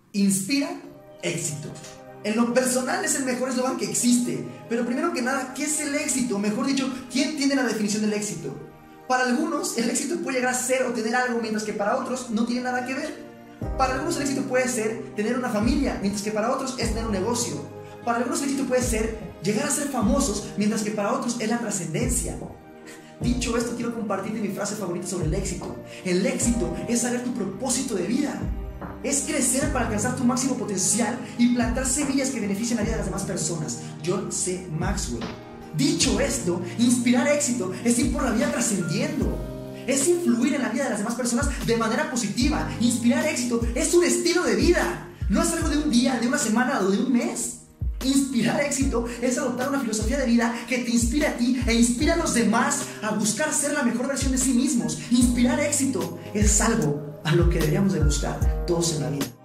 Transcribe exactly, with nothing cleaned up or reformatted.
Inspira éxito. En lo personal es el mejor eslogan que existe. Pero primero que nada, ¿qué es el éxito? Mejor dicho, ¿quién tiene la definición del éxito? Para algunos, el éxito puede llegar a ser o tener algo, mientras que para otros no tiene nada que ver. Para algunos el éxito puede ser tener una familia, mientras que para otros es tener un negocio. Para algunos el éxito puede ser llegar a ser famosos, mientras que para otros es la trascendencia. Dicho esto, quiero compartirte mi frase favorita sobre el éxito. El éxito es saber tu propósito de vida. Es crecer para alcanzar tu máximo potencial y plantar semillas que beneficien la vida de las demás personas. John C. Maxwell. Dicho esto, inspirar éxito es ir por la vida trascendiendo. Es influir en la vida de las demás personas de manera positiva. Inspirar éxito es un estilo de vida. No es algo de un día, de una semana o de un mes. Inspirar éxito es adoptar una filosofía de vida que te inspire a ti e inspira a los demás a buscar ser la mejor versión de sí mismos. Inspirar éxito es algo a lo que deberíamos de buscar todos en la vida.